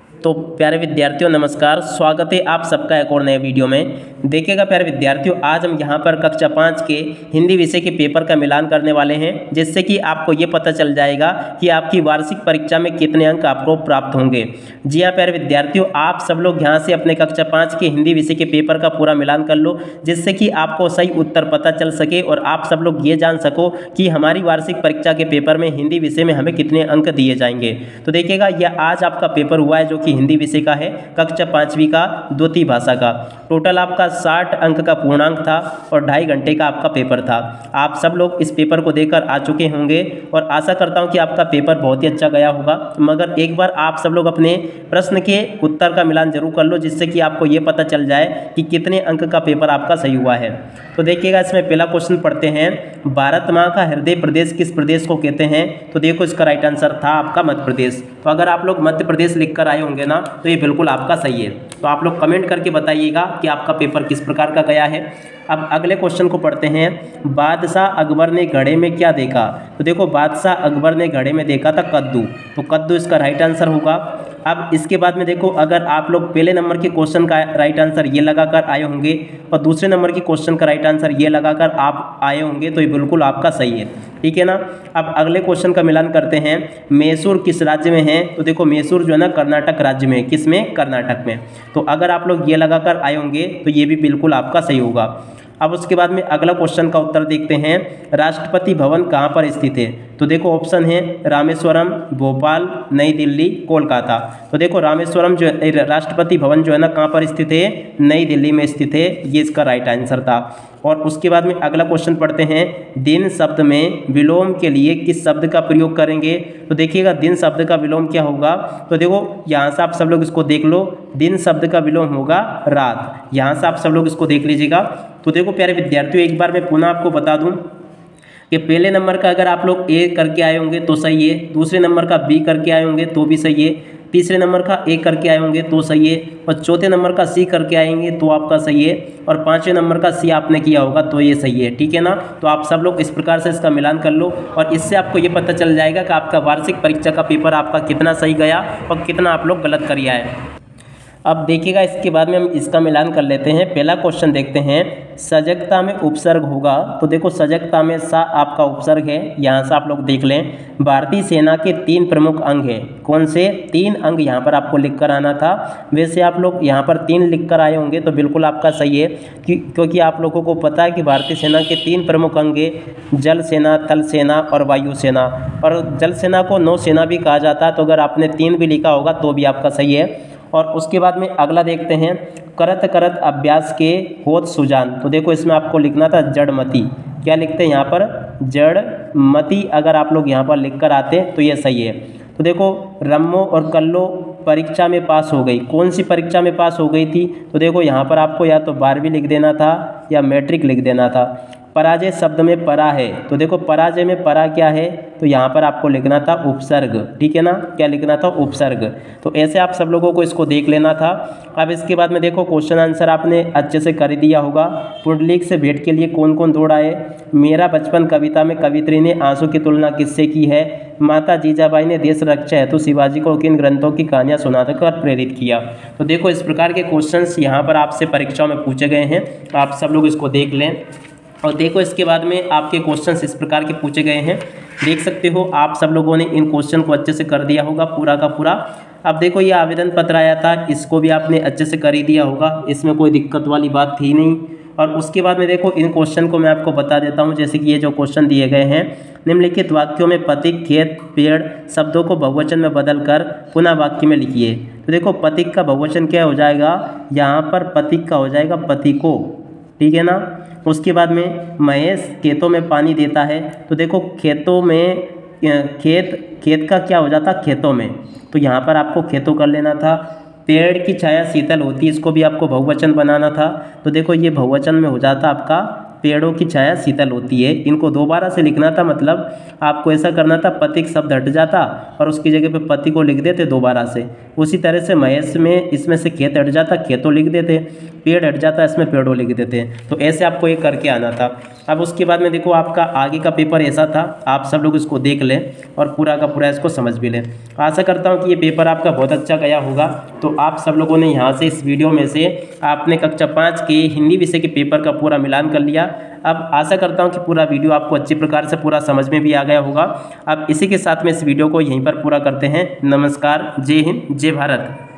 तो प्यारे विद्यार्थियों नमस्कार, स्वागत है आप सबका एक और नए वीडियो में। देखिएगा प्यारे विद्यार्थियों, आज हम यहाँ पर कक्षा 5 के हिंदी विषय के पेपर का मिलान करने वाले हैं, जिससे कि आपको ये पता चल जाएगा कि आपकी वार्षिक परीक्षा में कितने अंक आपको प्राप्त होंगे। जी हाँ प्यारे विद्यार्थियों, आप सब लोग यहाँ से अपने कक्षा 5 के हिंदी विषय के पेपर का पूरा मिलान कर लो, जिससे कि आपको सही उत्तर पता चल सके और आप सब लोग ये जान सको कि हमारी वार्षिक परीक्षा के पेपर में हिंदी विषय में हमें कितने अंक दिए जाएंगे। तो देखिएगा, यह आज आपका पेपर हुआ है जो कि हिंदी विषय का है, कक्षा 5वीं का द्वितीय भाषा का। टोटल आपका 60 अंक का पूर्णांक था और 2.5 घंटे का आपका पेपर था। आप सब लोग इस पेपर को देकर आ चुके होंगे और आशा करता हूं कि आपका पेपर बहुत ही अच्छा गया होगा। मगर एक बार आप सब लोग अपने प्रश्न के उत्तर का मिलान जरूर कर लो, जिससे कि आपको ये पता चल जाए कि कितने अंक का पेपर आपका सही हुआ है। तो देखिएगा, इसमें पहला क्वेश्चन पढ़ते हैं, भारत माँ का हृदय प्रदेश किस प्रदेश को कहते हैं? तो देखो, इसका राइट आंसर था आपका मध्य प्रदेश। तो अगर आप लोग मध्य प्रदेश लिख कर आए होंगे ना, तो ये बिल्कुल आपका सही है। तो आप लोग कमेंट करके बताइएगा कि आपका पेपर किस प्रकार का गया है। अब अगले क्वेश्चन को पढ़ते हैं, बादशाह अकबर ने घड़े में क्या देखा? तो देखो, बादशाह अकबर ने घड़े में देखा था कद्दू। तो कद्दू इसका राइट आंसर होगा। अब इसके बाद में देखो, अगर आप लोग पहले नंबर के क्वेश्चन का राइट आंसर ये लगाकर आए होंगे और दूसरे नंबर के क्वेश्चन का राइट आंसर ये लगाकर आप आए होंगे, तो ये बिल्कुल आपका सही है, ठीक है ना। अब अगले क्वेश्चन का मिलान करते हैं, मैसूर किस राज्य में है? तो देखो, मैसूर जो है ना कर्नाटक राज्य में। किस में? कर्नाटक में। तो अगर आप लोग ये लगाकर आए होंगे तो ये भी बिल्कुल आपका सही होगा। अब उसके बाद में अगला क्वेश्चन का उत्तर देखते हैं, राष्ट्रपति भवन कहाँ पर स्थित है? तो देखो, ऑप्शन है रामेश्वरम, भोपाल, नई दिल्ली, कोलकाता। तो देखो, रामेश्वरम जो राष्ट्रपति भवन जो है ना कहाँ पर स्थित है? नई दिल्ली में स्थित है। ये इसका राइट आंसर था। और उसके बाद में अगला क्वेश्चन पढ़ते हैं, दिन शब्द में विलोम के लिए किस शब्द का प्रयोग करेंगे? तो देखिएगा, दिन शब्द का विलोम क्या होगा? तो देखो, यहाँ से आप सब लोग इसको देख लो, दिन शब्द का विलोम होगा रात। यहाँ से आप सब लोग इसको देख लीजिएगा। तो देखो प्यारे विद्यार्थियों, एक बार मैं पुनः आपको बता दूं कि पहले नंबर का अगर आप लोग ए करके आए होंगे तो सही है, दूसरे नंबर का बी करके आए होंगे तो भी सही है, तीसरे नंबर का ए करके आए होंगे तो सही है, और चौथे नंबर का सी करके आएंगे तो आपका सही है, और पांचवें नंबर का सी आपने किया होगा तो ये सही है, ठीक है ना। तो आप सब लोग इस प्रकार से इसका मिलान कर लो और इससे आपको ये पता चल जाएगा कि आपका वार्षिक परीक्षा का पेपर आपका कितना सही गया और कितना आप लोग गलत करिए है। अब देखिएगा, इसके बाद में हम इसका मिलान कर लेते हैं। पहला क्वेश्चन देखते हैं, सजगता में उपसर्ग होगा? तो देखो, सजगता में सा आपका उपसर्ग है। यहाँ से आप लोग देख लें, भारतीय सेना के 3 प्रमुख अंग हैं। कौन से 3 अंग? यहाँ पर आपको लिख कर आना था। वैसे आप लोग यहाँ पर 3 लिख कर आए होंगे तो बिल्कुल आपका सही है, क्योंकि आप लोगों को पता है कि भारतीय सेना के 3 प्रमुख अंग हैं, जल सेना, थल सेना और वायु सेना। और जल सेना को नौसेना भी कहा जाता है, तो अगर आपने 3 भी लिखा होगा तो भी आपका सही है। और उसके बाद में अगला देखते हैं, करत करत अभ्यास के होत सुजान। तो देखो, इसमें आपको लिखना था जड़मति। क्या लिखते हैं यहाँ पर? जड़मति। अगर आप लोग यहाँ पर लिख कर आते तो ये सही है। तो देखो, रम्मो और कल्लो परीक्षा में पास हो गई। कौन सी परीक्षा में पास हो गई थी? तो देखो, यहाँ पर आपको या तो 12वीं लिख देना था या मैट्रिक लिख देना था। पराजय शब्द में परा है, तो देखो, पराजय में परा क्या है? तो यहाँ पर आपको लिखना था उपसर्ग, ठीक है ना। क्या लिखना था? उपसर्ग। तो ऐसे आप सब लोगों को इसको देख लेना था। अब इसके बाद में देखो, क्वेश्चन आंसर आपने अच्छे से कर दिया होगा। पुंडलीक से भेंट के लिए कौन कौन दौड़ आए? मेरा बचपन कविता में कवित्री ने आंसू की तुलना किससे की है? माता जीजाबाई ने देश रक्षा हेतु शिवाजी को किन ग्रंथों की कहानियाँ सुनाकर प्रेरित किया? तो देखो, इस प्रकार के क्वेश्चंस यहाँ पर आपसे परीक्षाओं में पूछे गए हैं, आप सब लोग इसको देख लें। और देखो, इसके बाद में आपके क्वेश्चंस इस प्रकार के पूछे गए हैं, देख सकते हो। आप सब लोगों ने इन क्वेश्चन को अच्छे से कर दिया होगा पूरा का पूरा। अब देखो, ये आवेदन पत्र आया था, इसको भी आपने अच्छे से कर ही दिया होगा, इसमें कोई दिक्कत वाली बात थी नहीं। और उसके बाद में देखो, इन क्वेश्चन को मैं आपको बता देता हूँ। जैसे कि ये जो क्वेश्चन दिए गए हैं, निम्नलिखित वाक्यों में पथिक, खेत, पेड़ शब्दों को बहुवचन में बदलकर पुनः वाक्य में लिखिए। तो देखो, पथिक का बहुवचन क्या हो जाएगा? यहाँ पर पथिक का हो जाएगा पथिको, ठीक है ना। उसके बाद में महेश खेतों में पानी देता है। तो देखो, खेतों में खेत का क्या हो जाता? खेतों में। तो यहाँ पर आपको खेतों कर लेना था। पेड़ की छाया शीतल होती है, इसको भी आपको बहुवचन बनाना था। तो देखो, ये बहुवचन में हो जाता आपका पेड़ों की छाया शीतल होती है। इनको दोबारा से लिखना था, मतलब आपको ऐसा करना था, पथिक शब्द हट जाता और उसकी जगह पे पति को लिख देते दोबारा से। उसी तरह से महेश में इसमें से खेत हट जाता, खेतों लिख देते, पेड़ हट जाता, इसमें पेड़ों लिख देते। तो ऐसे आपको ये करके आना था। अब उसके बाद में देखो आपका आगे का पेपर ऐसा था, आप सब लोग इसको देख लें और पूरा का पूरा इसको समझ भी लें। आशा करता हूँ कि ये पेपर आपका बहुत अच्छा गया होगा। तो आप सब लोगों ने यहाँ से इस वीडियो में से आपने कक्षा 5 के हिंदी विषय के पेपर का पूरा मिलान कर लिया। अब आशा करता हूँ कि पूरा वीडियो आपको अच्छी प्रकार से पूरा समझ में भी आ गया होगा। अब इसी के साथ में इस वीडियो को यहीं पर पूरा करते हैं। नमस्कार, जय हिंद, जय भारत।